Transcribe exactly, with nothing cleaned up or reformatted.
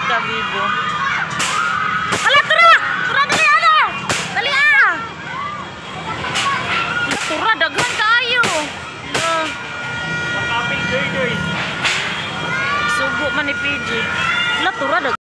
ka, Bibo. Ala, tura! Tura, dali, ala! Dali, ah! Ala, tura, daghan kayo. Uh, Sugo man ni P J. Ala, tura, daghan.